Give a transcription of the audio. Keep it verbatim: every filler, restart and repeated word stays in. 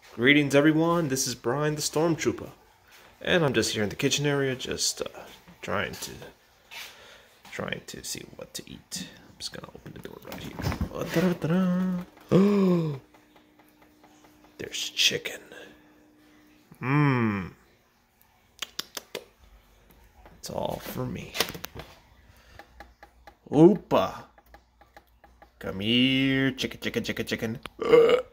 Greetings everyone, this is Brian the Stormtrooper. And I'm just here in the kitchen area, just uh, trying to trying to see what to eat. I'm just gonna open the door right here. Oh, there's chicken. Mmm. It's all for me. Oopa. Come here, chicken, chicken, chicken, chicken. Ugh.